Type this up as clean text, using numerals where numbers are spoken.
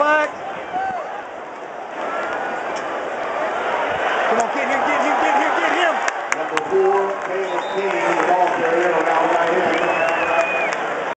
Relax. Come on, get him. Number 4, Caleb King.